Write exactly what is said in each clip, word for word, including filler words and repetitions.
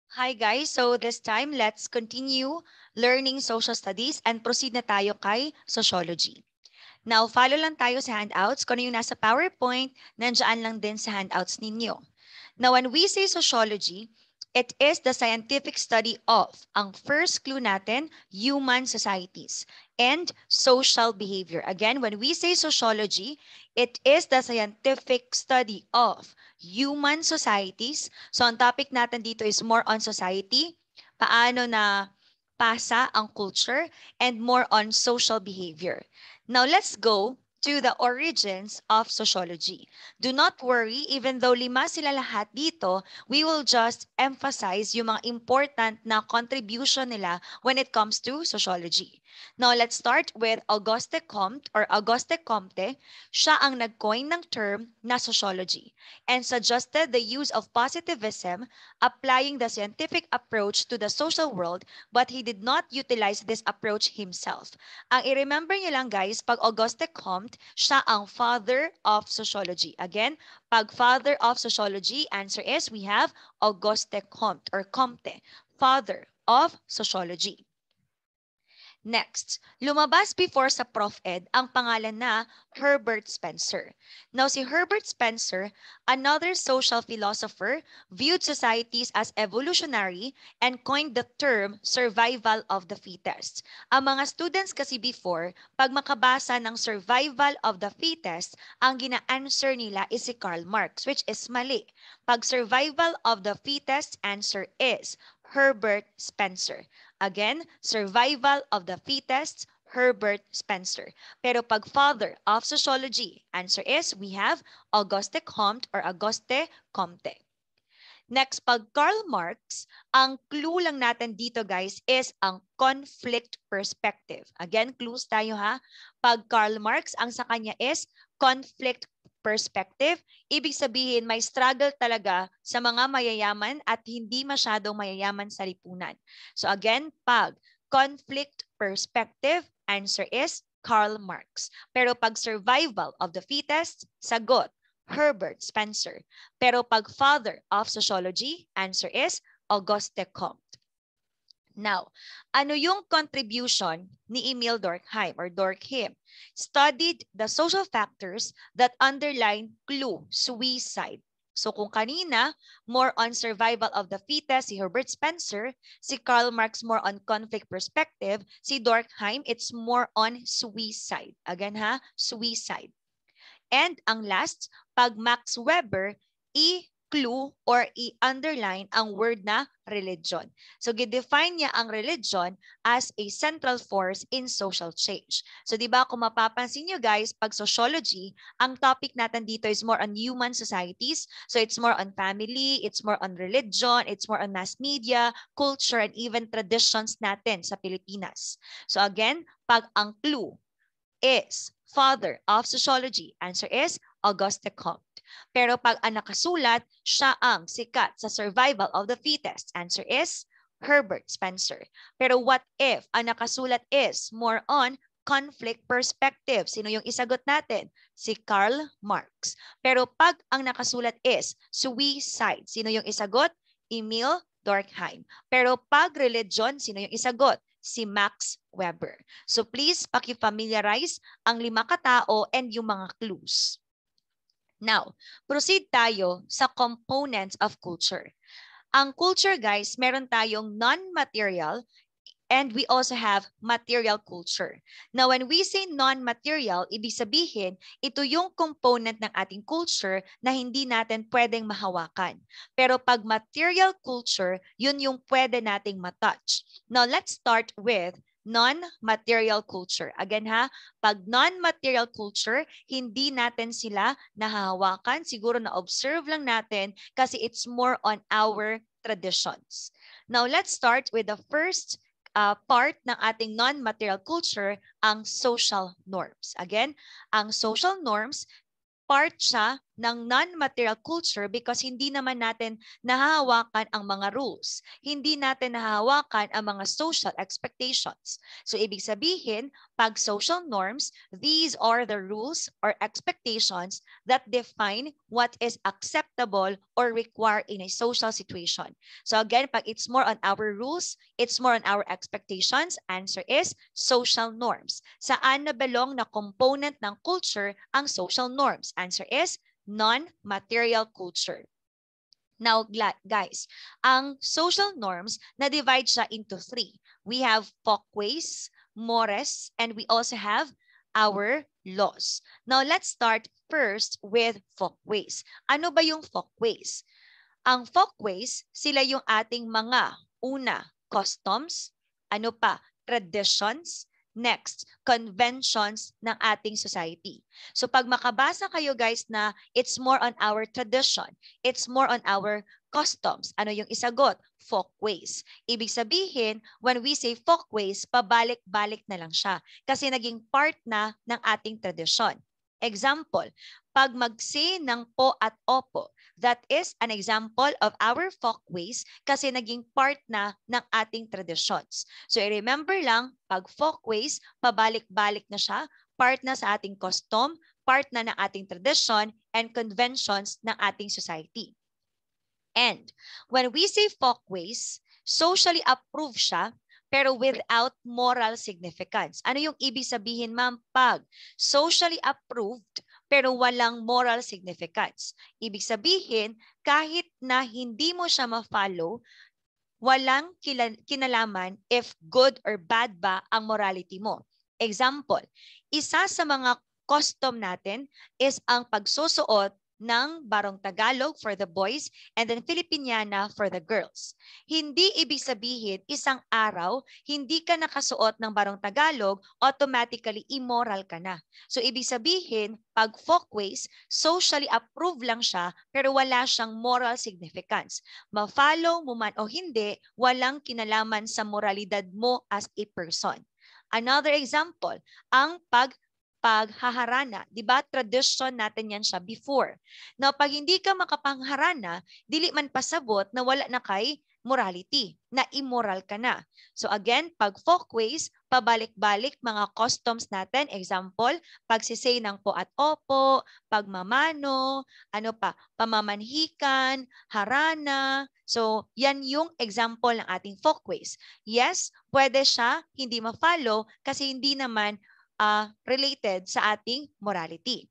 Hi guys, so this time let's continue learning social studies and proceed na tayo kay sociology. Now, follow lang tayo sa handouts. Kung ano yung nasa PowerPoint, nandiyan lang din sa handouts ninyo. Now, when we say sociology, it is the scientific study of, ang first clue natin, human societies and social behavior. Again, when we say sociology, it is the scientific study of human societies. So, ang topic natin dito is more on society, paano na pasa ang culture, and more on social behavior. Now, let's go to the origins of sociology. Do not worry, even though lima sila lahat dito, we will just emphasize yung mga important na contribution nila when it comes to sociology. Now, let's start with Auguste Comte or Auguste Comte. Siya ang nag-coin ng term na sociology and suggested the use of positivism, applying the scientific approach to the social world, but he did not utilize this approach himself. Ang i-remember nyo lang guys, pag Auguste Comte, siya ang father of sociology. Again, pag father of sociology, answer is we have Auguste Comte or Comte, father of sociology. Next, lumabas before sa Prof Ed ang pangalan na Herbert Spencer. Now, si Herbert Spencer, another social philosopher, viewed societies as evolutionary and coined the term survival of the fittest. Ang mga students kasi before, pag makabasa ng survival of the fittest, ang gina-answer nila is si Karl Marx, which is mali. Pag survival of the fittest, answer is Herbert Spencer. Again, survival of the fittest, Herbert Spencer. Pero pag father of sociology, answer is we have Auguste Comte or Auguste Comte. Next, pag Karl Marx, ang clue lang natin dito guys is ang conflict perspective. Again, clues tayo ha. Pag Karl Marx, ang sa kanya is conflict perspective. Ibig sabihin, may struggle talaga sa mga mayayaman at hindi masyadong mayayaman sa lipunan. So again, pag conflict perspective, answer is Karl Marx. Pero pag survival of the fittest, sagot, Herbert Spencer. Pero pag father of sociology, answer is Auguste Comte. Now, ano yung contribution ni Emil Durkheim or Durkheim? Studied the social factors that underline clue, suicide. So kung kanina, more on survival of the fittest, si Herbert Spencer, si Karl Marx more on conflict perspective, si Durkheim, it's more on suicide. Again ha, suicide. And ang last, pag Max Weber, i-clue or i-underline ang word na religion. So, gidefine niya ang religion as a central force in social change. So, di ba kung mapapansin nyo guys, pag sociology, ang topic natin dito is more on human societies. So, it's more on family, it's more on religion, it's more on mass media, culture, and even traditions natin sa Pilipinas. So, again, pag ang clue is father of sociology, answer is Auguste Comte. Pero pag ang nakasulat, siya ang sikat sa survival of the fittest, answer is Herbert Spencer. Pero what if ang nakasulat is more on conflict perspective? Sino yung isagot natin? Si Karl Marx. Pero pag ang nakasulat is suicide, sino yung isagot? Emil Durkheim. Pero pag religion, sino yung isagot? Si Max Weber. So please paki-familiarize ang lima katao and yung mga clues. Now, proceed tayo sa components of culture. Ang culture guys, meron tayong non-material and we also have material culture. Now, when we say non-material, ibig sabihin, ito yung component ng ating culture na hindi natin pwedeng mahawakan. Pero pag material culture, yun yung pwede nating matouch. Now, let's start with non-material culture. Again ha, pag non-material culture, hindi natin sila nahahawakan. Siguro na-observe lang natin kasi it's more on our traditions. Now, let's start with the first Uh, part ng ating non-material culture, ang social norms. Again, ang social norms, part siya ng non-material culture because hindi naman natin nahahawakan ang mga rules. Hindi natin nahahawakan ang mga social expectations. So ibig sabihin, pag social norms, these are the rules or expectations that define what is acceptable or required in a social situation. So again, pag it's more on our rules, it's more on our expectations, answer is social norms. Saan na belong na component ng culture ang social norms? Answer is non-material culture. Now, guys, ang social norms, na-divide siya into three. We have folkways, mores, and we also have our laws. Now, let's start first with folkways. Ano ba yung folkways? Ang folkways, sila yung ating mga una, customs, ano pa, traditions, next, conventions ng ating society. So pag makabasa kayo guys na it's more on our tradition, it's more on our customs. Ano yung isagot? Folkways. Ibig sabihin, when we say folkways, pabalik-balik na lang siya kasi naging part na ng ating tradisyon. Example, pag mag-say ng po at opo, that is an example of our folkways kasi naging part na ng ating traditions. So i-remember lang, pag folkways, pabalik-balik na siya, part na sa ating custom, part na ng ating tradition, and conventions ng ating society. And when we say folkways, socially approved siya, pero without moral significance. Ano yung ibig sabihin, ma'am? Pag socially approved, pero walang moral significance. Ibig sabihin, kahit na hindi mo siya ma-follow, walang kinalaman if good or bad ba ang morality mo. Example, isa sa mga custom natin is ang pagsusuot ng barong Tagalog for the boys and then Filipiniana for the girls. Hindi ibig sabihin isang araw, hindi ka nakasuot ng barong Tagalog, automatically immoral ka na. So ibig sabihin, pag folkways, socially approved lang siya pero wala siyang moral significance. Ma-follow mo man o hindi, walang kinalaman sa moralidad mo as a person. Another example, ang pag paghaharana, di ba? Tradition natin yan siya before. Now, pag hindi ka makapangharana, dili man pasabot na wala na kay morality, na immoral ka na. So again, pag folkways, pabalik-balik mga customs natin. Example, pagsisay ng po at opo, pagmamano, ano pa, pamamanhikan, harana. So yan yung example ng ating folkways. Yes, pwede siya hindi ma-follow kasi hindi naman Uh, related sa ating morality.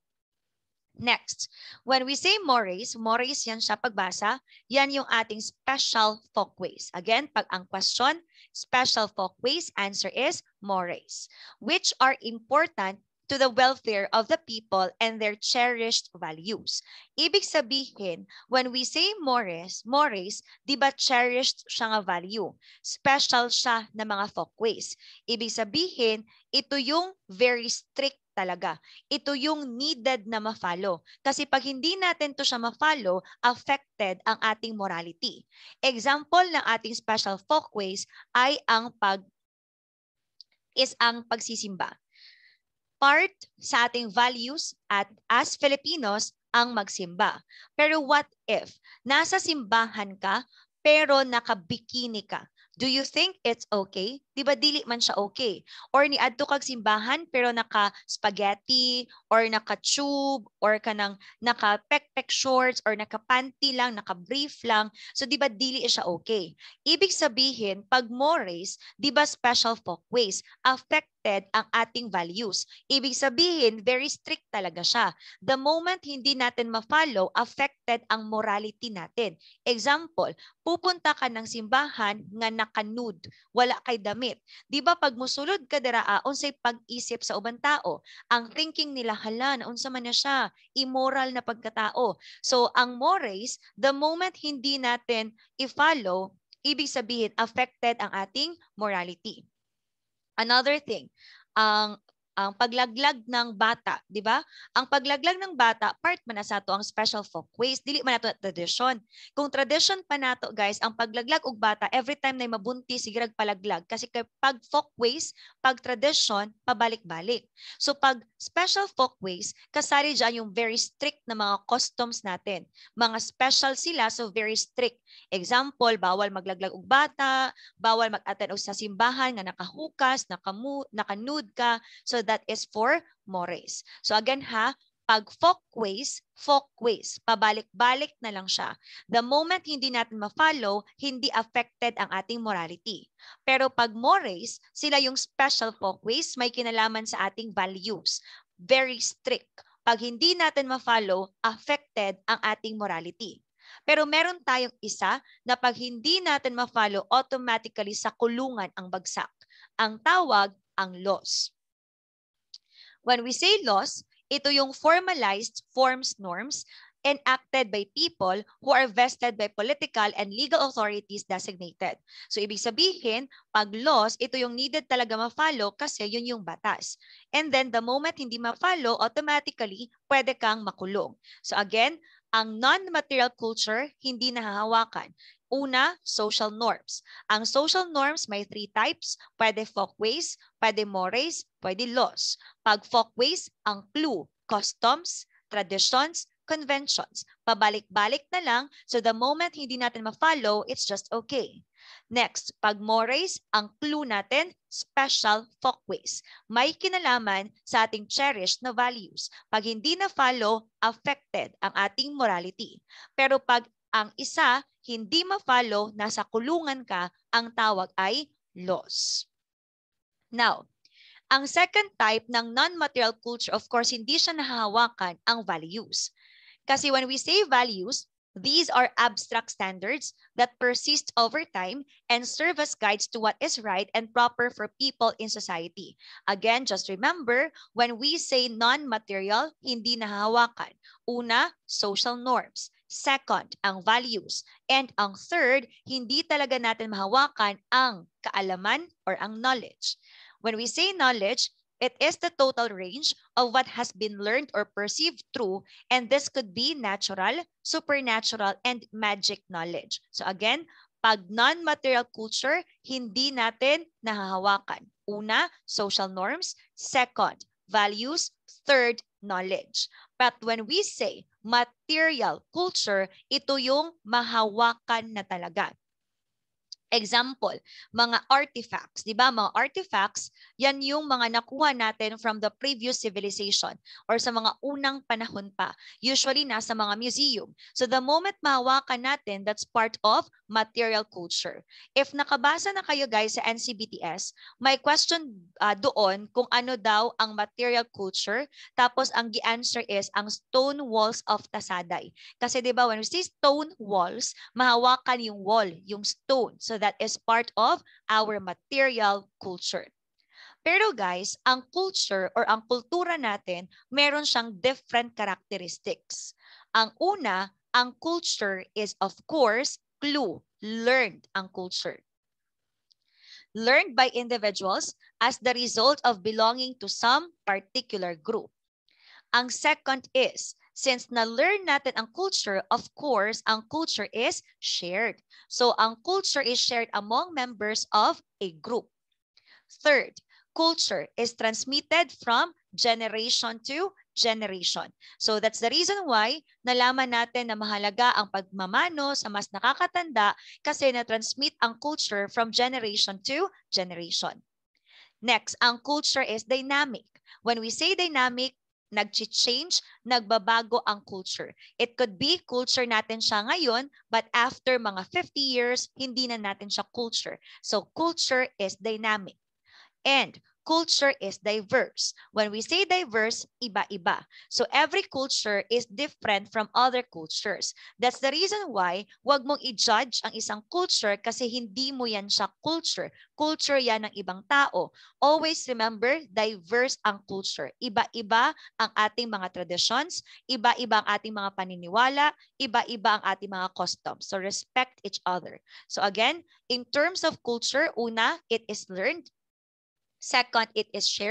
Next, when we say mores, mores yan siya pagbasa, yan yung ating special folkways. Again, pag ang question, special folkways, answer is mores, which are important to the welfare of the people and their cherished values. Ibig sabihin, when we say mores, mores, di ba cherished siya nga value? Special siya na mga folkways. Ibig sabihin, ito yung very strict talaga. Ito yung needed na ma-follow. Kasi pag hindi natin to siya ma-follow, affected ang ating morality. Example ng ating special folkways ay ang pag is ang pagsisimba. Part sa ating values at as Filipinos ang magsimba. Pero what if nasa simbahan ka pero nakabikini ka? Do you think it's okay? Di ba dili man siya okay? Or ni adto kag simbahan pero naka-spaghetti or naka-tube or kanang naka-pek-pek shorts or naka-panty lang, naka-brief lang. So di ba dili siya okay? Ibig sabihin, pag mores, di ba special folkways, affected ang ating values. Ibig sabihin, very strict talaga siya. The moment hindi natin ma-follow, affected ang morality natin. Example, pupunta ka ng simbahan nga naka-nude, wala kay damit. Di ba pag musulod ka dira, unsay pag-isip sa ubang tao, ang thinking nila, hala, naunsa man na siya, immoral na pagkatao. So ang mores, the moment hindi natin i-follow, ibig sabihin affected ang ating morality. Another thing, ang ang paglaglag ng bata, di ba? Ang paglaglag ng bata, part man na sa to ang special folkways, dili man nato tradisyon. Kung tradition pa nato guys, ang paglaglag og bata, every time na mabunti, sige palaglag. Kasi pag folkways, pag tradition, pabalik-balik. So pag special folkways, kasari dyan yung very strict na mga customs natin. Mga special sila, so very strict. Example, bawal maglaglag og bata, bawal mag-attend og sa simbahan nga nakahukas, nakamu, naka-nude ka. So that is for mores. So again ha, pag folkways, folkways, pabalik-balik na lang siya. The moment hindi natin ma-follow, hindi affected ang ating morality. Pero pag mores, sila yung special folkways, may kinalaman sa ating values. Very strict. Pag hindi natin ma-follow, affected ang ating morality. Pero meron tayong isa na pag hindi natin ma-follow, automatically sa kulungan ang bagsak. Ang tawag, ang laws. When we say laws, ito yung formalized forms, norms, enacted by people who are vested by political and legal authorities designated. So, ibig sabihin, pag laws, ito yung needed talaga ma-follow kasi yun yung batas. And then, the moment hindi ma-follow, automatically, pwede kang makulong. So, again, ang non-material culture, hindi nahahawakan. Una, social norms. Ang social norms may three types. Pwede folkways, pwede mores, pwede laws. Pag folkways, ang clue, customs, traditions, conventions. Pabalik-balik na lang, so the moment hindi natin ma-follow, it's just okay. Next, pag mores, ang clue natin, special folkways. May kinalaman sa ating cherished na values. Pag hindi na-follow, affected ang ating morality. Pero pag ang isa, hindi ma-follow, nasa kulungan ka, ang tawag ay laws. Now, ang second type ng non-material culture, of course, hindi siya nahahawakan ang values. Kasi when we say values, these are abstract standards that persist over time and serve as guides to what is right and proper for people in society. Again, just remember, when we say non-material, hindi nahahawakan. Una, social norms. Second, ang values. And ang third, hindi talaga natin mahawakan ang kaalaman or ang knowledge. When we say knowledge, it is the total range of what has been learned or perceived true, and this could be natural, supernatural, and magic knowledge. So again, pag non-material culture, hindi natin nahahawakan. Una, social norms. Second, values. Third, knowledge. But when we say material culture, ito yung mahawakan na talaga. Example, mga artifacts, di ba? Mga artifacts, yan yung mga nakuha natin from the previous civilization or sa mga unang panahon pa. Usually, nasa mga museum. So the moment mahawakan natin, that's part of material culture. If nakabasa na kayo guys sa N C B T S, may question uh, doon kung ano daw ang material culture. Tapos ang gi-answer is ang stone walls of Tasaday. Kasi di ba, when we say stone walls, mahawakan yung wall, yung stone. So that is part of our material culture. Pero guys, ang culture or ang kultura natin, meron siyang different characteristics. Ang una, ang culture is of course, clue, learned ang culture. Learned by individuals as the result of belonging to some particular group. Ang second is, since na-learn natin ang culture, of course, ang culture is shared. So, ang culture is shared among members of a group. Third, culture is transmitted from generation to generation. So, that's the reason why nalaman natin na mahalaga ang pagmamano sa mas nakakatanda kasi na-transmit ang culture from generation to generation. Next, ang culture is dynamic. When we say dynamic, nag-change, nagbabago ang culture. It could be culture natin siya ngayon, but after mga fifty years, hindi na natin siya culture. So culture is dynamic. And culture is diverse. When we say diverse, iba-iba. So every culture is different from other cultures. That's the reason why wag mong i-judge ang isang culture kasi hindi mo yan siya culture. Culture yan ng ibang tao. Always remember, diverse ang culture. Iba-iba ang ating mga traditions, iba-iba ang ating mga paniniwala, iba-iba ang ating mga customs. So respect each other. So again, in terms of culture, una, it is learned. Second, it is shared.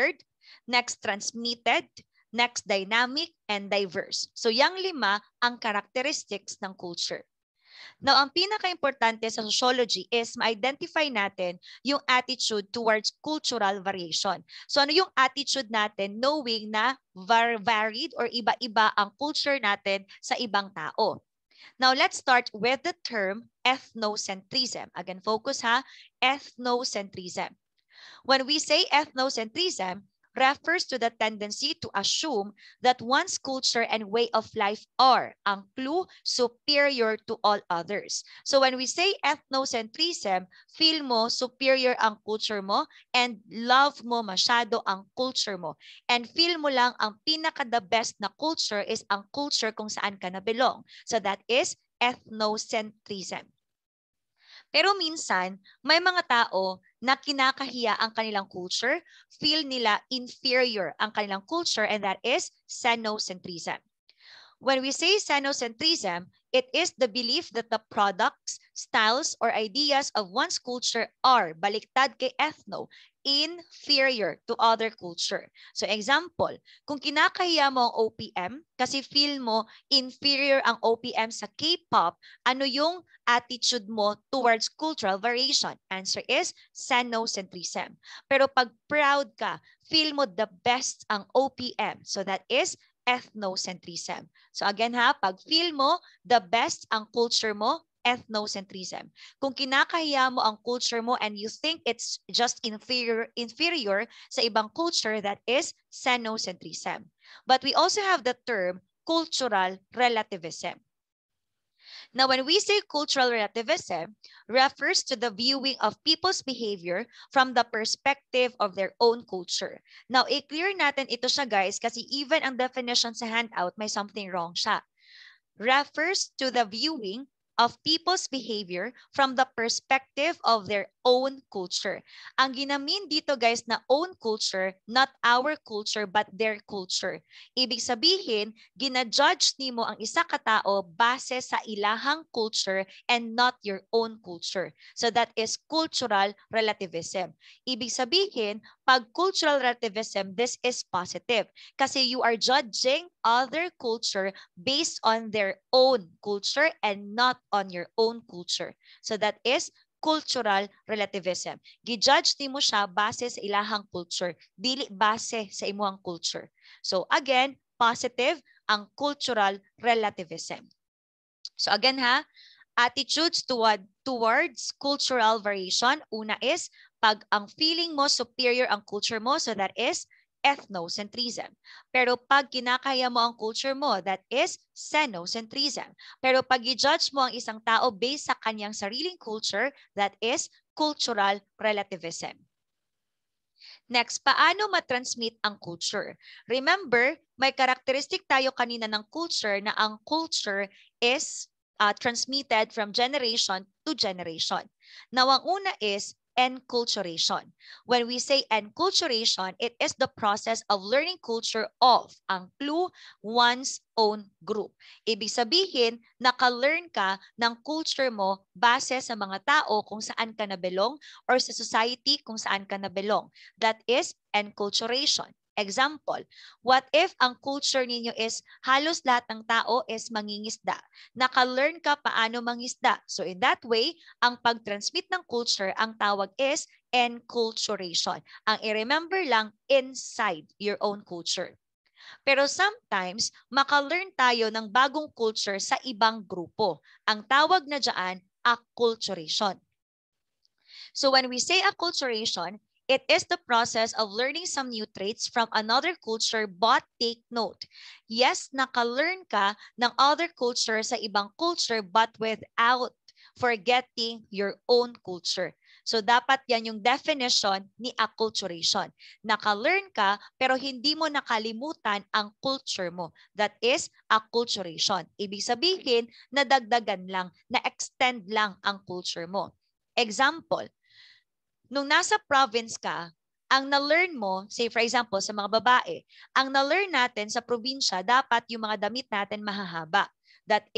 Next, transmitted. Next, dynamic and diverse. So, yang lima ang characteristics ng culture. Now, ang pinaka-importante sa sociology is ma-identify natin yung attitude towards cultural variation. So, ano yung attitude natin knowing na var varied or iba-iba ang culture natin sa ibang tao? Now, let's start with the term ethnocentrism. Again, focus ha, ethnocentrism. When we say ethnocentrism, refers to the tendency to assume that one's culture and way of life are, ang clue, superior to all others. So when we say ethnocentrism, feel mo superior ang culture mo and love mo masyado ang culture mo. And feel mo lang ang pinaka-the best na culture is ang culture kung saan ka na belong. So that is ethnocentrism. Pero minsan, may mga tao na kinakahiya ang kanilang culture, feel nila inferior ang kanilang culture, and that is xenocentrism. When we say xenocentrism, it is the belief that the products, styles, or ideas of one's culture are, baliktad kay ethno, inferior to other culture. So example, kung kinakahiya mo ang O P M kasi feel mo inferior ang O P M sa K-pop, ano yung attitude mo towards cultural variation? Answer is xenocentrism. Pero pag proud ka, feel mo the best ang O P M. So that is ethnocentrism. So again ha, pag feel mo the best ang culture mo, ethnocentrism. Kung kinakahiya mo ang culture mo and you think it's just inferior, inferior sa ibang culture, that is xenocentrism. But we also have the term cultural relativism. Now, when we say cultural relativism, refers to the viewing of people's behavior from the perspective of their own culture. Now, i-clear natin ito siya guys kasi even ang definition sa handout may something wrong siya. Refers to the viewing of people's behavior from the perspective of their own culture. Ang ginamin dito guys na own culture, not our culture but their culture. Ibig sabihin, ginajudge nimo ang isa ka tao base sa ilahang culture and not your own culture. So that is cultural relativism. Ibig sabihin, pag cultural relativism, this is positive kasi you are judging other culture based on their own culture and not on your own culture. So that is cultural relativism. Gi-judge ni mo siya base sa ilahang culture, dili base sa imuhang culture. So again, positive ang cultural relativism. So again ha, attitudes toward, towards cultural variation. Una is, pag ang feeling mo superior ang culture mo, so that is ethnocentrism. Pero pag kinakaya mo ang culture mo, that is xenocentrism. Pero pag i-judge mo ang isang tao based sa kanyang sariling culture, that is cultural relativism. Next, paano matransmit ang culture? Remember, may characteristic tayo kanina ng culture na ang culture is uh, transmitted from generation to generation. Now, ang una is enculturation. When we say enculturation, it is the process of learning culture of, ang clue, one's own group. Ibig sabihin, naka-learn ka ng culture mo base sa mga tao kung saan ka nabelong or sa society kung saan ka nabelong. That is enculturation. Example, what if ang culture ninyo is halos lahat ng tao is mangingisda? Naka-learn ka paano mangisda. So in that way, ang pag-transmit ng culture, ang tawag is enculturation. Ang i-remember lang inside your own culture. Pero sometimes, maka-learn tayo ng bagong culture sa ibang grupo. Ang tawag na dyan, acculturation. So when we say acculturation, it is the process of learning some new traits from another culture, but take note. Yes, naka-learn ka ng other culture sa ibang culture, but without forgetting your own culture. So dapat yan yung definition ni acculturation. Naka-learn ka, pero hindi mo nakalimutan ang culture mo. That is acculturation. Ibig sabihin, nadagdagan lang, na-extend lang ang culture mo. Example, nung nasa province ka, ang na-learn mo, say for example, sa mga babae, ang na-learn natin sa probinsya, dapat yung mga damit natin mahahaba. That is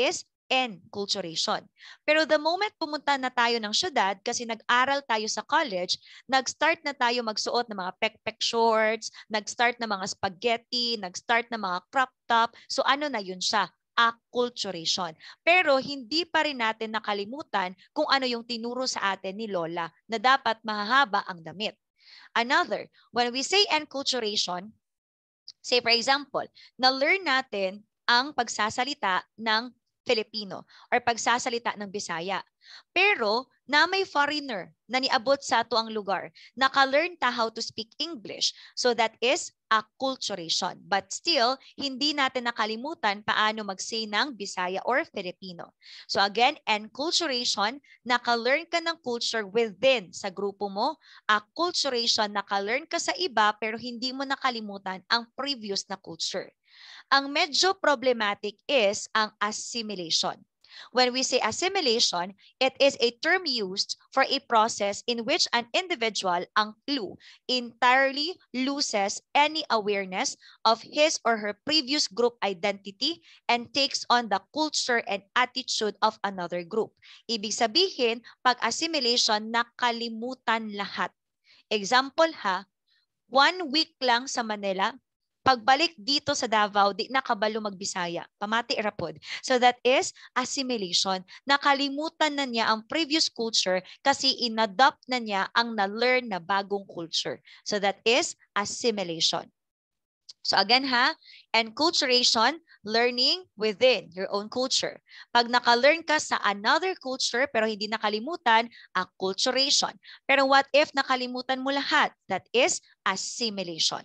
enculturation. Pero the moment pumunta na tayo ng syudad, kasi nag-aral tayo sa college, nag-start na tayo magsuot ng mga pek-pek shorts, nag-start na mga spaghetti, nag-start na mga crop top. So ano na yun siya? Acculturation. Pero hindi pa rin natin nakalimutan kung ano yung tinuro sa atin ni Lola na dapat mahahaba ang damit. Another, when we say enculturation, say for example, na-learn natin ang pagsasalita ng Filipino or pagsasalita ng Bisaya. Pero na may foreigner na niabot sa ato ang lugar, naka-learn ta how to speak English. So that is acculturation. But still, hindi natin nakalimutan paano mag-say ng Bisaya or Filipino. So again, enculturation, naka-learn ka ng culture within sa grupo mo. Acculturation, naka-learn ka sa iba pero hindi mo nakalimutan ang previous na culture. Ang medyo problematic is ang assimilation. When we say assimilation, it is a term used for a process in which an individual, ang clue, entirely loses any awareness of his or her previous group identity and takes on the culture and attitude of another group. Ibig sabihin, pag assimilation, nakalimutan lahat. Example ha, one week lang sa Manila, pagbalik dito sa Davao, di nakabalo magbisaya. Pamati irapod. So that is assimilation. Nakalimutan na niya ang previous culture kasi inadopt na niya ang na-learn na bagong culture. So that is assimilation. So again ha, enculturation, learning within your own culture. Pag naka-learn ka sa another culture pero hindi nakalimutan, acculturation. Pero what if nakalimutan mo lahat? That is assimilation.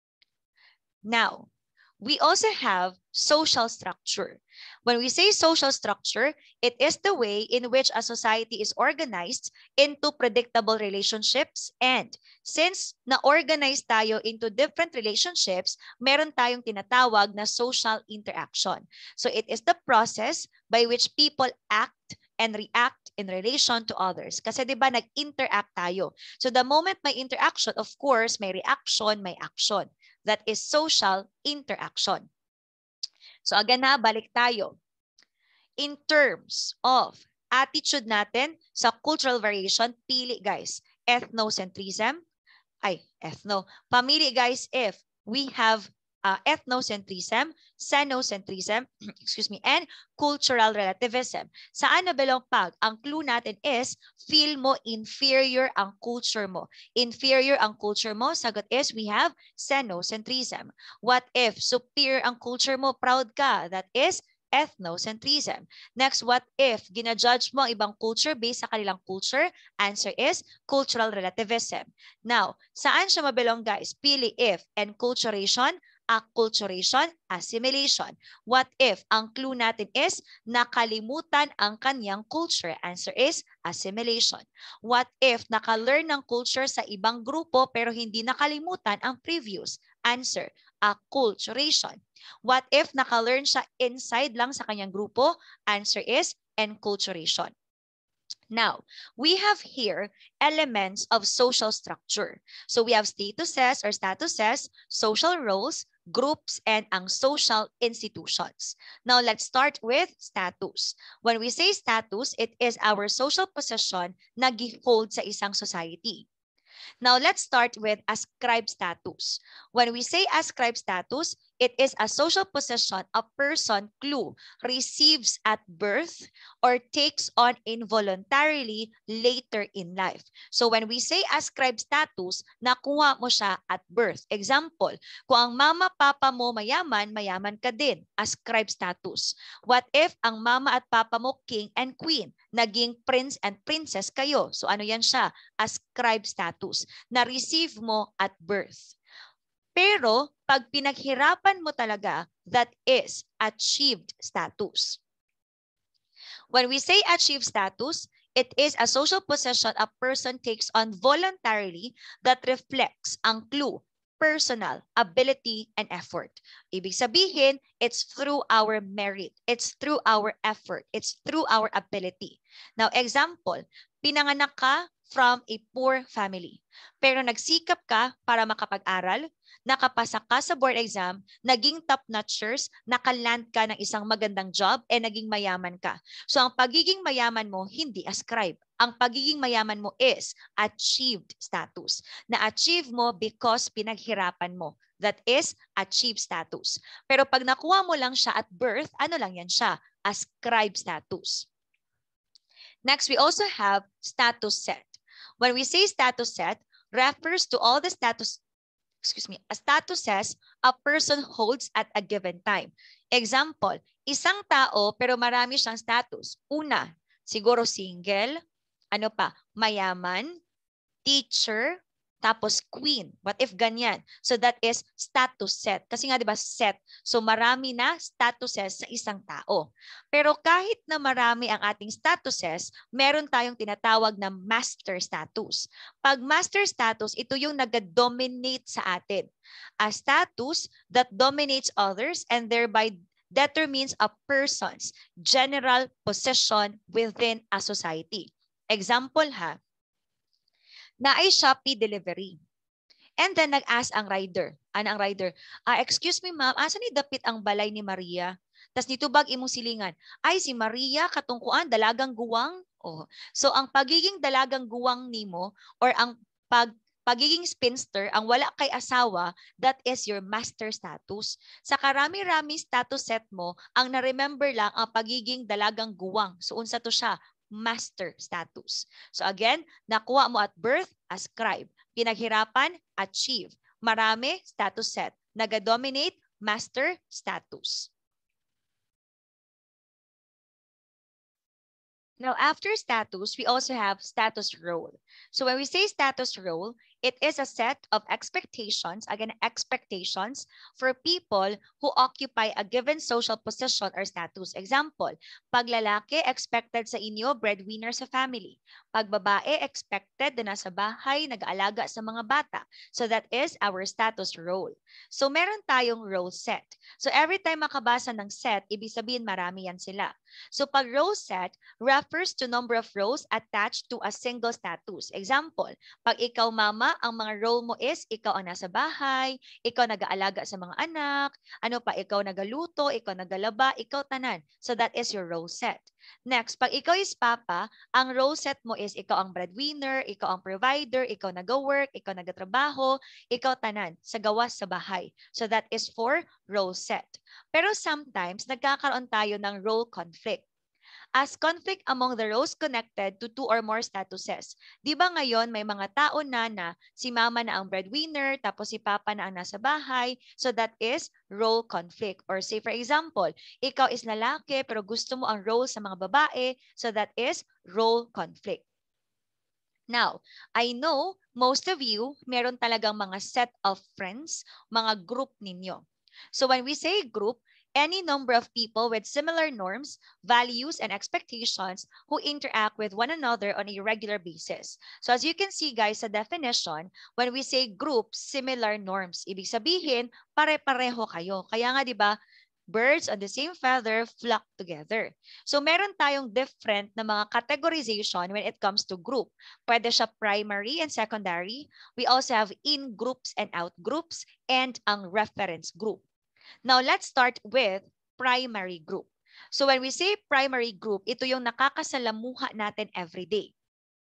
Now, we also have social structure. When we say social structure, it is the way in which a society is organized into predictable relationships. And since na-organize tayo into different relationships, meron tayong tinatawag na social interaction. So it is the process by which people act and react in relation to others. Kasi di ba nag-interact tayo. So the moment may interaction, of course, may reaction, may action. That is social interaction. So again na, balik tayo. In terms of attitude natin sa cultural variation, pili guys, ethnocentrism, ay, ethno, pamili guys if we have uh, ethnocentrism, xenocentrism, excuse me, and cultural relativism. Saan na belong pag? Ang clue natin is, feel mo inferior ang culture mo. Inferior ang culture mo, sagot is, we have xenocentrism. What if superior ang culture mo, proud ka? That is ethnocentrism. Next, what if ginajudge mo ang ibang culture based sa kanilang culture? Answer is cultural relativism. Now, saan siya mabilong guys? Pili if, enculturation, acculturation, assimilation. What if ang clue natin is nakalimutan ang kanyang culture? Answer is assimilation. What if naka-learn ng culture sa ibang grupo pero hindi nakalimutan ang previous? Answer, acculturation. What if naka-learn siya inside lang sa kanyang grupo? Answer is enculturation. Now, we have here elements of social structure. So we have statuses or statuses, social roles, groups, and ang social institutions. Now, let's start with status. When we say status, it is our social position na gi-hold sa isang society. Now, let's start with ascribed status. When we say ascribed status, it is a social position a person, clue, receives at birth or takes on involuntarily later in life. So when we say ascribed status, nakuha mo siya at birth. Example, kung ang mama, papa mo mayaman, mayaman ka din. Ascribed status. What if ang mama at papa mo king and queen? Naging prince and princess kayo. So ano yan siya? Ascribed status. Na-receive mo at birth. Pero pag pinaghirapan mo talaga, that is achieved status. When we say achieved status, it is a social possession a person takes on voluntarily that reflects ang clue, personal, ability, and effort. Ibig sabihin, it's through our merit, it's through our effort, it's through our ability. Now, example, pinanganak ka from a poor family. Pero nagsikap ka para makapag-aral, nakapasa ka sa board exam, naging top-notchers, nakaland ka ng isang magandang job, and naging mayaman ka. So ang pagiging mayaman mo, hindi ascribe. Ang pagiging mayaman mo is achieved status. Na-achieve mo because pinaghirapan mo. That is achieved status. Pero pag nakuha mo lang siya at birth, ano lang yan siya? Ascribed status. Next, we also have status set. When we say status set, refers to all the status, excuse me, a statuses a person holds at a given time. Example, isang tao pero marami siyang status. Una, siguro single, ano pa, mayaman, teacher, tapos queen. What if ganyan? So that is status set. Kasi nga 'di ba set. So marami na statuses sa isang tao. Pero kahit na marami ang ating statuses, meron tayong tinatawag na master status. Pag master status, ito yung nag-dominate sa atin. A status that dominates others and thereby determines a person's general position within a society. Example ha, na ay Shopee delivery. And then nag-ask ang rider. Ano ang rider? Ah, excuse me ma'am, asa ni dapit ang balay ni Maria? Tas nitubag imong silingan. Ay si Maria katungkuan dalagang guwang. Oh. So ang pagiging dalagang guwang nimo or ang pag pagiging spinster, ang wala kay asawa, that is your master status. Sa karami-rami status set mo, ang na-remember lang ang pagiging dalagang guwang. So unsa to siya? Master status. So again, nakuha mo at birth, ascribe. Pinaghirapan, achieve. Marami, status set. Nag-dominate, master status. Now, after status, we also have status role. So when we say status role, it is a set of expectations, again, expectations for people who occupy a given social position or status. Example, pag lalaki, expected sa inyo, breadwinner sa family. Pag babae, expected na nasa bahay, nag-aalaga sa mga bata. So that is our status role. So meron tayong role set. So every time makabasa ng set, ibig sabihin marami yan sila. So pag role set, refers to number of roles attached to a single status. Example, pag ikaw mama, ang mga role mo is ikaw ang nasa bahay, ikaw nag-aalaga sa mga anak, ano pa, ikaw nagaluto, ikaw nagalaba, ikaw tanan. So that is your role set. Next, pag ikaw is papa, ang role set mo is ikaw ang breadwinner, ikaw ang provider, ikaw nag-work, ikaw nagatrabaho, ikaw tanan sa gawas sa bahay. So that is for role set. Pero sometimes, nagkakaroon tayo ng role conflict. As conflict among the roles connected to two or more statuses. Di ba ngayon may mga tao na na si mama na ang breadwinner tapos si papa na ang nasa bahay. So that is role conflict. Or say for example, ikaw is lalaki pero gusto mo ang role sa mga babae. So that is role conflict. Now, I know most of you meron talagang mga set of friends, mga group ninyo. So when we say group, any number of people with similar norms, values, and expectations who interact with one another on a regular basis. So as you can see guys, sa definition, when we say group, similar norms, ibig sabihin, pare-pareho kayo. Kaya nga di ba, birds on the same feather flock together. So meron tayong different na mga categorization when it comes to group. Pwede siya primary and secondary. We also have in groups and out groups and ang reference group. Now, let's start with primary group. So when we say primary group, ito yung nakakasalamuha natin every day.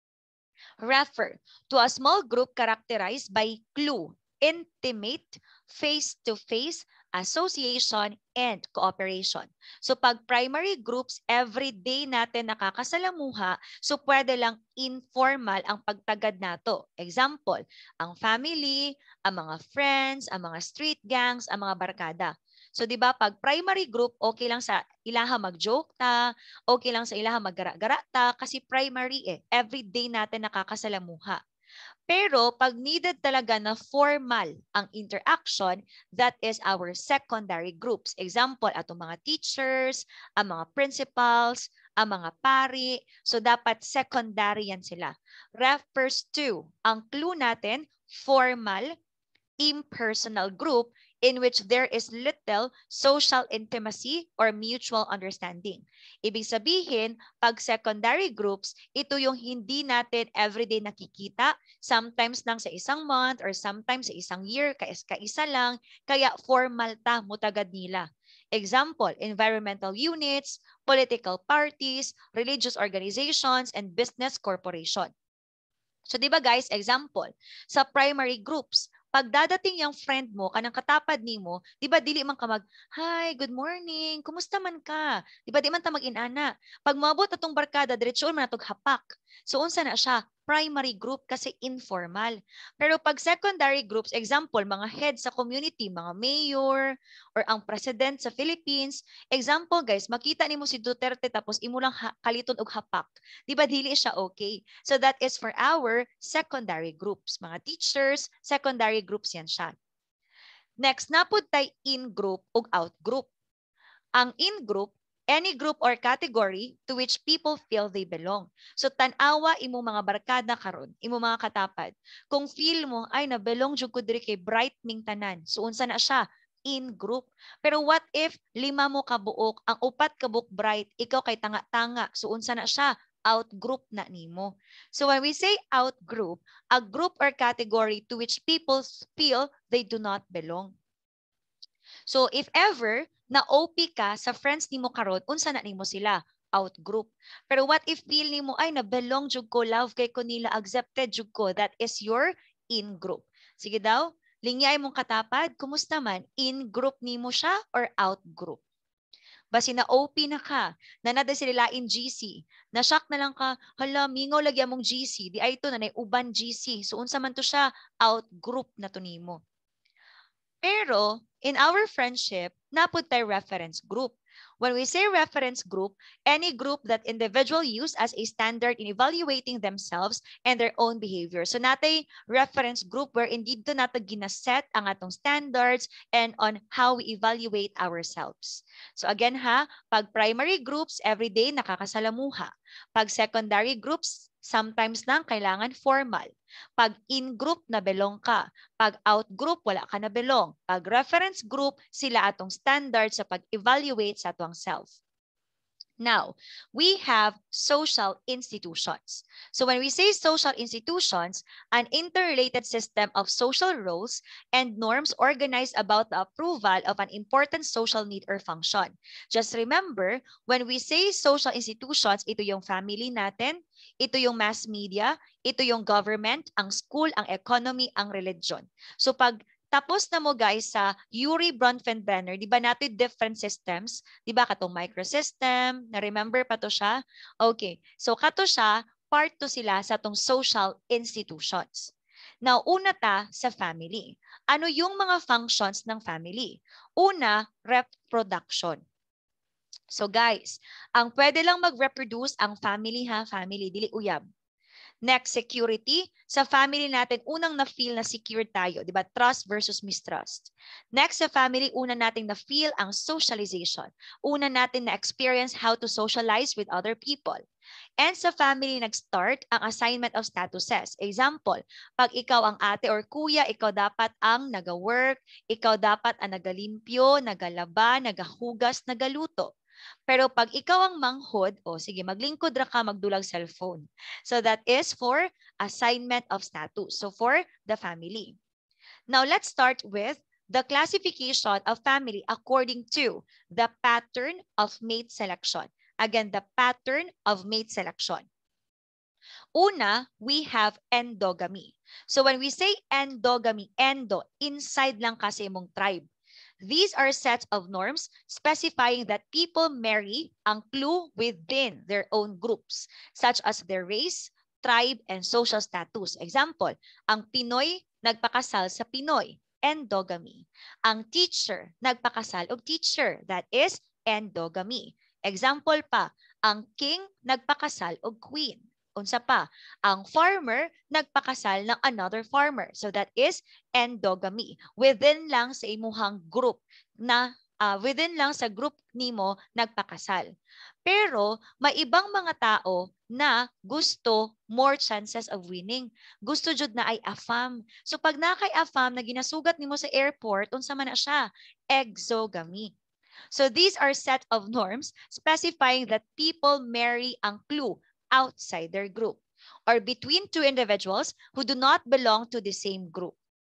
Refer to a small group characterized by clue, intimate, face-to-face, association, and cooperation. So pag primary groups, every day natin nakakasalamuha, so pwede lang informal ang pagtagad nato. Example, ang family, ang mga friends, ang mga street gangs, ang mga barkada. So di ba pag primary group, okay lang sa ilaha mag-joke ta, okay lang sa ilaha maggara-gara ta, kasi primary eh, every day natin nakakasalamuha. Pero pag needed talaga na formal ang interaction, that is our secondary groups. Example, atong mga teachers, ang mga principals, ang mga pari. So dapat secondary yan sila. Refers to, ang clue natin, formal, impersonal group, in which there is little social intimacy or mutual understanding. Ibig sabihin, pag secondary groups, ito yung hindi natin everyday nakikita, sometimes lang sa isang month or sometimes sa isang year, kaisa lang, kaya formal ta mo tagad nila. Example, environmental units, political parties, religious organizations, and business corporation. So, di ba guys, example, sa primary groups, pag dadating yung friend mo, kanang katapad ni mo, di ba dili man ka mag, hi, good morning, kumusta man ka? Di ba di man ta mag-inana? Pag maabot atong barkada, diretsyon man natog hapak. So, unsa na siya? Primary group kasi informal. Pero pag secondary groups, example, mga head sa community, mga mayor, or ang president sa Philippines, example guys, makita nimo si Duterte tapos imo lang ha- kaliton og hapak. Di ba dili siya okay? So that is for our secondary groups. Mga teachers, secondary groups yan siya. Next, napod tay in-group ug out-group. Ang in-group, any group or category to which people feel they belong. So tan-awa imo mga barkada karon, imo mga katapad. Kung feel mo ay na-belong jud ko diri kay bright ming tanan. So unsa na siya? In-group. Pero what if lima mo kabuok, ang upat kabuok bright, ikaw kay tanga-tanga. So unsa na siya? Out-group na nimo. So when we say out-group, a group or category to which people feel they do not belong. So if ever na O P ka sa friends nimo karon, unsa na nimo sila? Out group. Pero what if feel nimo ay na belong jud ko, love kay ko nila, accepted jud ko, that is your in group. Sige daw, linyay mong katapad, kumusta man? In group nimo siya or out group? Basi na O P na ka, na nada sila in G C, na-shock na lang ka, hala, mingaw lagi among G C, di ay ito na uban G C. So unsa man to siya? Out group na to nimo. Pero, in our friendship, napod tayo reference group. When we say reference group, any group that individual use as a standard in evaluating themselves and their own behavior. So natay reference group where indeed to nato ginaset ang atong standards and on how we evaluate ourselves. So again ha, pag primary groups, everyday nakakasalamuha. Pag secondary groups, sometimes lang kailangan formal. Pag in-group, na belong ka. Pag out-group, wala ka na belong. Pag reference group, sila atong standard sa pag-evaluate sa atong self. Now, we have social institutions. So when we say social institutions, an interrelated system of social roles and norms organized about the approval of an important social need or function. Just remember, when we say social institutions, ito yung family natin, ito yung mass media, ito yung government, ang school, ang economy, ang religion. So pag tapos na mo guys sa Urey Bronfenbrenner, di ba natin different systems? Di ba katong microsystem? Na-remember pa to siya? Okay. So kato siya, part to sila sa tong social institutions. Now, una ta sa family. Ano yung mga functions ng family? Una, reproduction. So guys, ang pwede lang mag-reproduce ang family ha, family, dili uyab. Next, security. Sa family natin, unang na-feel na secure tayo. Diba? Trust versus mistrust. Next, sa family, una natin na-feel ang socialization. Una natin na-experience how to socialize with other people. And sa family, nag-start ang assignment of statuses. Example, pag ikaw ang ate or kuya, ikaw dapat ang naga-work, ikaw dapat ang nagalimpyo, nagalaba, nagahugas, nagaluto. Pero pag ikaw ang manghod, o oh, sige, maglingkod ra ka, magdulag cellphone. So that is for assignment of status. So for the family. Now let's start with the classification of family according to the pattern of mate selection. Again, the pattern of mate selection. Una, we have endogamy. So when we say endogamy, endo, inside lang kasi mong tribe. These are sets of norms specifying that people marry ang clue within their own groups, such as their race, tribe, and social status. Example, ang Pinoy nagpakasal sa Pinoy, endogamy. Ang teacher nagpakasal og teacher, that is endogamy. Example pa, ang king nagpakasal og queen. Unsa pa, ang farmer nagpakasal ng another farmer. So that is endogamy. Within lang sa imuhang group na uh, within lang sa group nimo nagpakasal. Pero may ibang mga tao na gusto more chances of winning. Gusto jud na ay affam. So pag na kay affam na ginasugat nimo sa airport, unsa man na siya? Exogamy. So these are set of norms specifying that people marry ang clue outside their group or between two individuals who do not belong to the same group.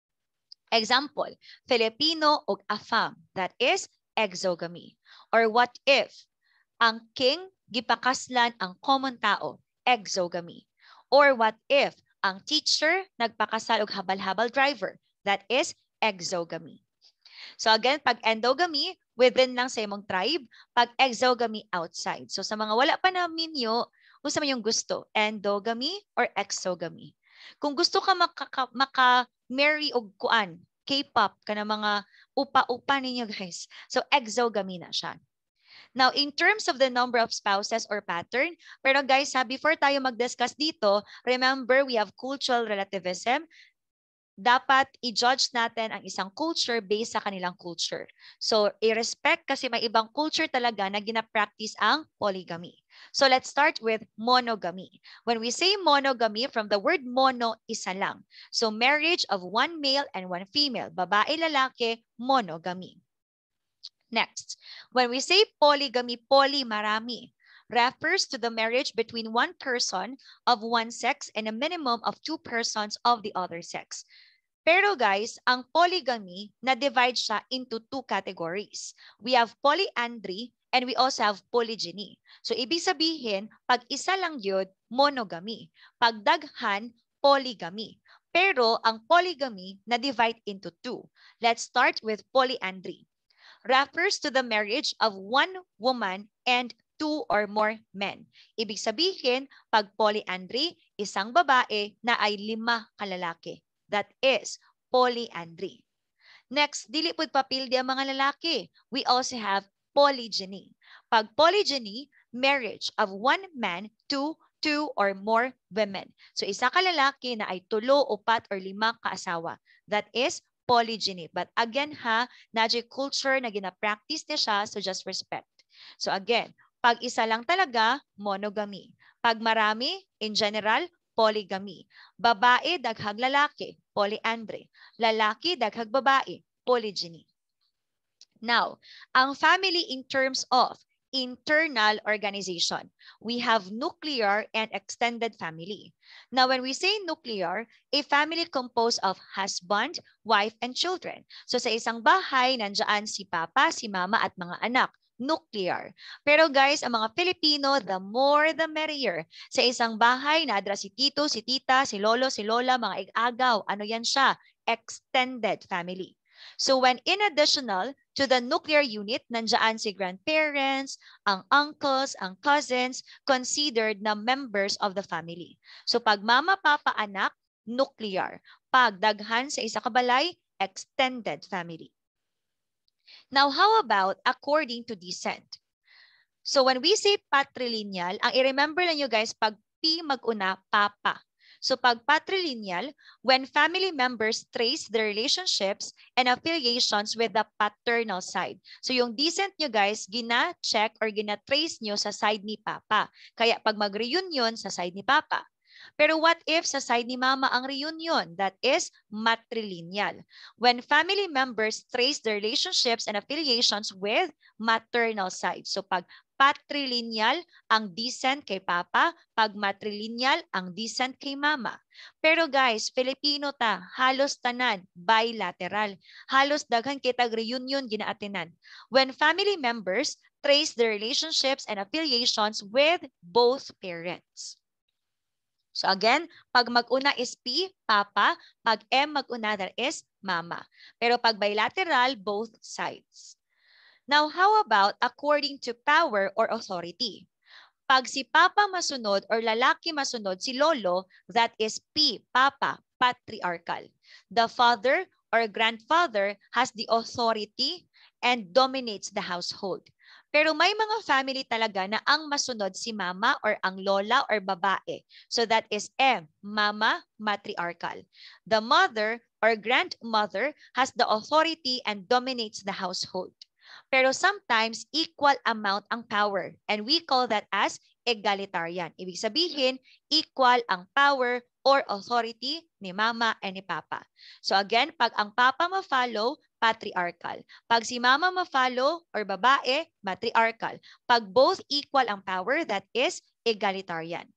Example, Filipino ug affam, that is exogamy. Or what if ang king gipakaslan ang common tao, exogamy. Or what if ang teacher nagpakasal og habal-habal driver, that is exogamy. So again, pag endogamy, within lang sa imong tribe, pag exogamy, outside. So sa mga wala pa na minyo, kung sa yung gusto, endogamy or exogamy. Kung gusto ka maka, maka marry og kuan, K-pop, ka na mga upa-upa ninyo guys. So exogamy na siya. Now, in terms of the number of spouses or pattern, pero guys, ha, before tayo mag-discuss dito, remember we have cultural relativism. Dapat i-judge natin ang isang culture based sa kanilang culture. So, i-respect kasi may ibang culture talaga na gina-practice ang polygamy. So, let's start with monogamy. When we say monogamy, from the word mono, isa lang. So, marriage of one male and one female. Babae, lalaki, monogamy. Next, when we say polygamy, poly, marami, refers to the marriage between one person of one sex and a minimum of two persons of the other sex. Pero guys, ang polygamy na-divide siya into two categories. We have polyandry and we also have polygyny. So ibig sabihin, pag isa lang yun, monogamy. Pag daghan, polygamy. Pero ang polygamy na-divide into two. Let's start with polyandry. Refers to the marriage of one woman and two or more men. Ibig sabihin, pag polyandry, isang babae na ay lima kalalaki. That is polyandry. Next, dili pud papildi ang mga lalaki. We also have polygyny. Pag polygyny, marriage of one man to two or more women. So isa ka lalaki na ay tulo, upat, or lima kaasawa. That is polygyny. But again ha, naji culture na gina-practice niya siya, so just respect. So again, pag isa lang talaga, monogamy. Pag marami, in general, polygamy. Babae, daghag lalaki, polyandry. Lalaki, daghag babae, polygyny. Now, ang family in terms of internal organization, we have nuclear and extended family. Now, when we say nuclear, a family composed of husband, wife, and children. So sa isang bahay, nandiyan si papa, si mama, at mga anak. Nuclear. Pero guys, ang mga Filipino, the more the merrier. Sa isang bahay, nadra si tito, si tita, si lolo, si lola, mga ig-agaw. Ano yan siya? Extended family. So when in additional to the nuclear unit, nandiyan si grandparents, ang uncles, ang cousins, considered na members of the family. So pag mama, papa, anak, nuclear. Pag daghan sa isa kabalay, extended family. Now, how about according to descent? So when we say patrilineal, ang i-remember lang nyo guys, pag P mag-una, papa. So pag patrilineal, when family members trace their relationships and affiliations with the paternal side. So yung descent nyo guys, gina-check or gina-trace nyo sa side ni papa. Kaya pag mag-reunion sa side ni papa. Pero what if sa side ni mama ang reunion? That is matrilineal. When family members trace their relationships and affiliations with maternal side. So pag patrilineal, ang descent kay papa. Pag matrilineal, ang descent kay mama. Pero guys, Filipino ta, halos tanan, bilateral. Halos daghan kitag reunion ginaatinan. When family members trace their relationships and affiliations with both parents. So again, pag mag-una is P, papa. Pag M mag-una, that is mama. Pero pag bilateral, both sides. Now, how about according to power or authority? Pag si papa masunod or lalaki masunod, si lolo, that is P, papa, patriarchal. The father or grandfather has the authority and dominates the household. Pero may mga family talaga na ang masunod si mama or ang lola or babae. So that is M, mama, matriarchal. The mother or grandmother has the authority and dominates the household. Pero sometimes, equal amount ang power. And we call that as egalitarian. Ibig sabihin, equal ang power or authority ni mama and ni papa. So again, pag ang papa ma-follow, patriarchal. Pag si mama ma-follow or babae, matriarchal. Pag both equal ang power, that is egalitarian.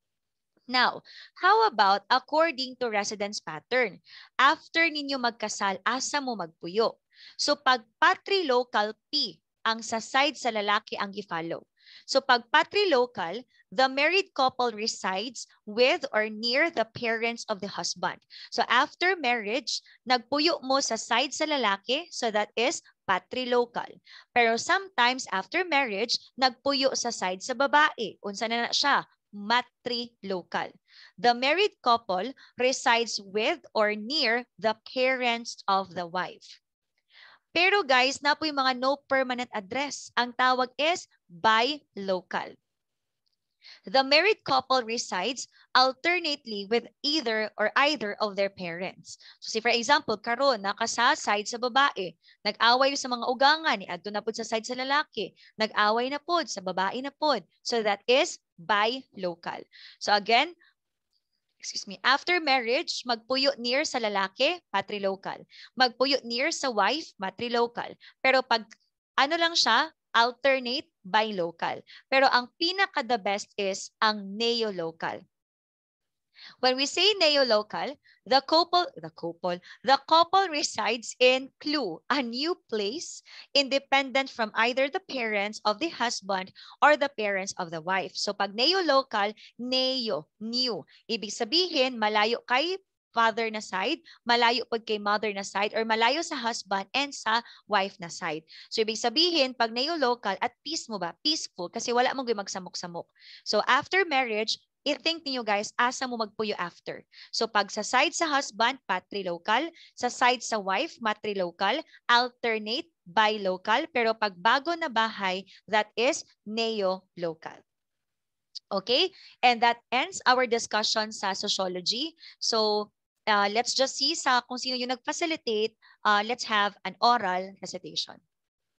Now, how about according to residence pattern? After ninyo magkasal, asa mo magpuyo? So pag patrilocal P, ang sa side sa lalaki ang i-follow. So pag patrilocal, the married couple resides with or near the parents of the husband. So after marriage, nagpuyo mo sa side sa lalaki, so that is patrilocal. Pero sometimes after marriage, nagpuyo sa side sa babae. Unsa na na siya? Matrilocal. The married couple resides with or near the parents of the wife. Pero guys, na po yung mga no permanent address. Ang tawag is bilocal. The married couple resides alternately with either or either of their parents. So si for example, karon nakasa side sa babae, nag-away sa mga ugangan, ni adto na pod sa side sa lalaki, nag-away na pod sa babae na pod. So that is bilocal. So again, excuse me, after marriage, magpuyo near sa lalaki, patrilocal. Magpuyo near sa wife, matrilocal. Pero pag ano lang siya, alternate, bilocal. Pero ang pinaka the best is ang neolocal. When we say neolocal, the couple, the couple, the couple resides in clue, a new place, independent from either the parents of the husband or the parents of the wife. So pag neolocal, neo, new. Ibig sabihin, malayo kay father na side, malayo pag kay mother na side, or malayo sa husband and sa wife na side. So ibig sabihin, pag neolocal, at peace mo ba? Peaceful, kasi wala mong magsamok-samok. So after marriage, i-think niyo guys, asa mo magpuyo after. So pag sa side sa husband, patrilocal. Sa side sa wife, matrilocal. Alternate, bilocal. Pero pag bago na bahay, that is neolocal. Okay? And that ends our discussion sa sociology. So uh, let's just see sa kung sino yung nag-facilitate. Uh, let's have an oral recitation.